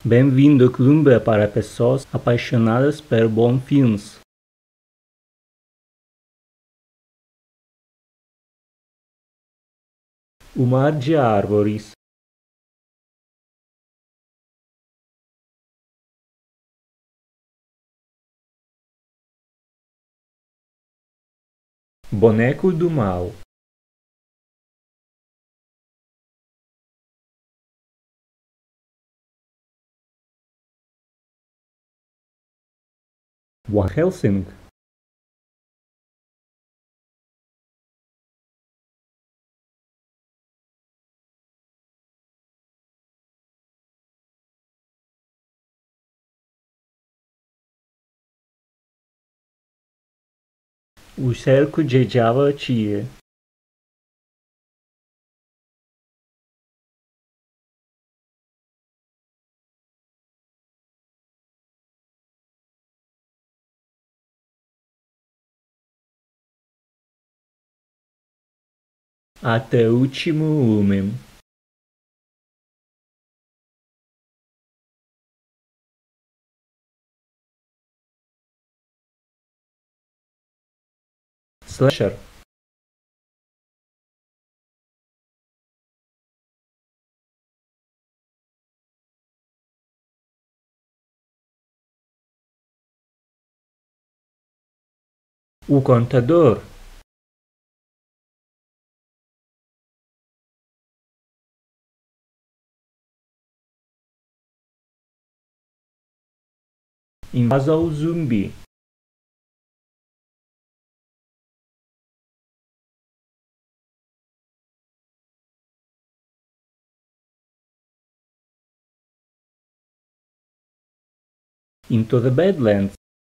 Bem-vindo ao clube para pessoas apaixonadas por bons filmes. O mar de árvores. Boneco do mal. Van Helsing. O cerco de Javatia. Até o último homem. Slasher. O contador. Invasão zumbi. Into the Badlands.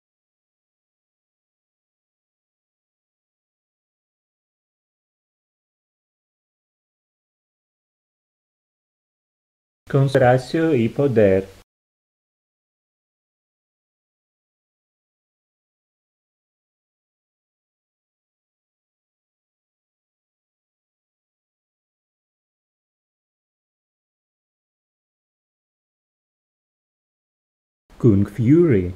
Conspiração e poder. Kung Fury.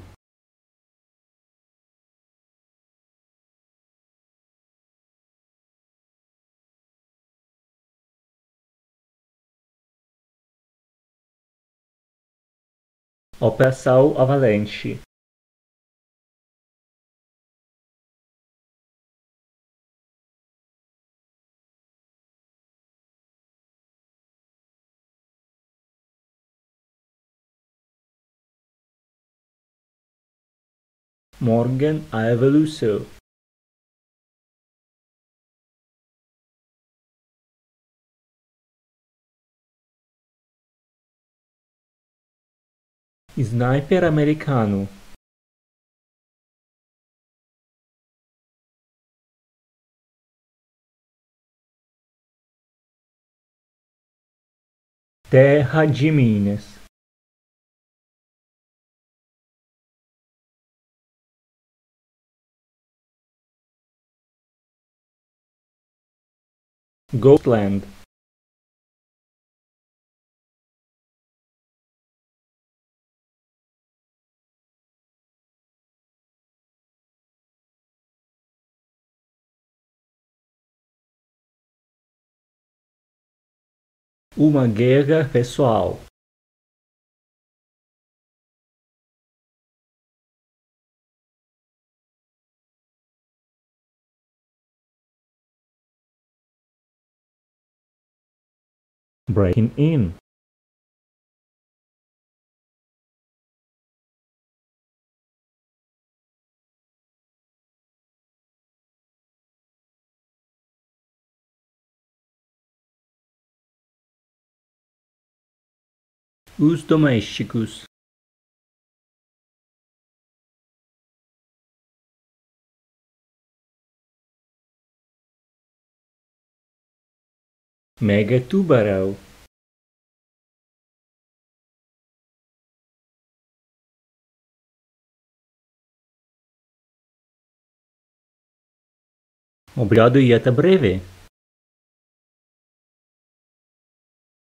Operação Avalanche. Morgan a Evolução. Sniper americano. Terra de Minas. Ghostland. Uma guerra pessoal. Breaking In. Os domésticos. Mega tubarão. Obrigado e até breve.